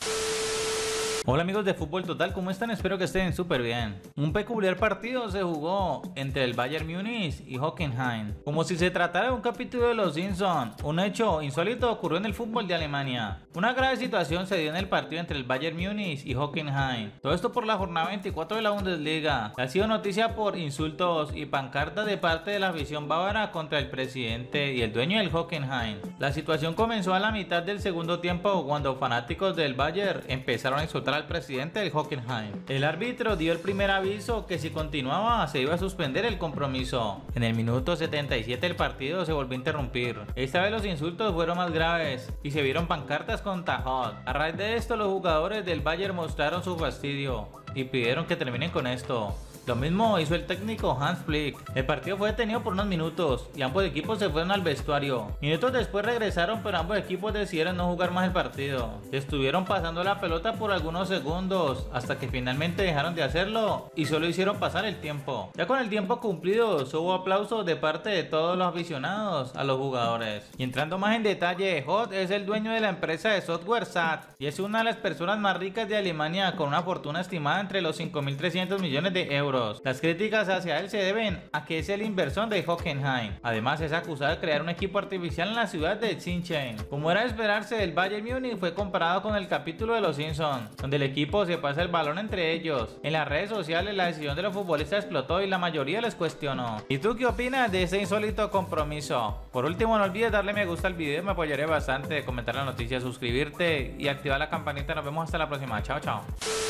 Hola amigos de Fútbol Total, ¿cómo están? Espero que estén súper bien. Un peculiar partido se jugó entre el Bayern Múnich y Hoffenheim, como si se tratara de un capítulo de Los Simpson. Un hecho insólito ocurrió en el fútbol de Alemania. Una grave situación se dio en el partido entre el Bayern Múnich y Hoffenheim. Todo esto por la jornada 24 de la Bundesliga. Ha sido noticia por insultos y pancartas de parte de la afición bávara contra el presidente y el dueño del Hoffenheim. La situación comenzó a la mitad del segundo tiempo cuando fanáticos del Bayern empezaron a insultar al presidente del Hoffenheim. El árbitro dio el primer aviso que si continuaba se iba a suspender el compromiso. En el minuto 77 el partido se volvió a interrumpir. Esta vez los insultos fueron más graves y se vieron pancartas con Tajot. A raíz de esto los jugadores del Bayern mostraron su fastidio y pidieron que terminen con esto. Lo mismo hizo el técnico Hans Flick. El partido fue detenido por unos minutos y ambos equipos se fueron al vestuario. Minutos después regresaron, pero ambos equipos decidieron no jugar más el partido. Estuvieron pasando la pelota por algunos segundos hasta que finalmente dejaron de hacerlo y solo hicieron pasar el tiempo. Ya con el tiempo cumplido, hubo aplausos de parte de todos los aficionados a los jugadores. Y entrando más en detalle, Hot es el dueño de la empresa de software SAT y es una de las personas más ricas de Alemania con una fortuna estimada entre los 5.300 millones de euros. Las críticas hacia él se deben a que es el inversor de Hoffenheim. Además es acusado de crear un equipo artificial en la ciudad de Sinsheim. Como era de esperarse, el Bayern Múnich fue comparado con el capítulo de Los Simpson, donde el equipo se pasa el balón entre ellos. En las redes sociales la decisión de los futbolistas explotó y la mayoría les cuestionó. ¿Y tú qué opinas de ese insólito compromiso? Por último, no olvides darle me gusta al video, me apoyaría bastante, comentar la noticia, suscribirte y activar la campanita. Nos vemos hasta la próxima. Chao, chao.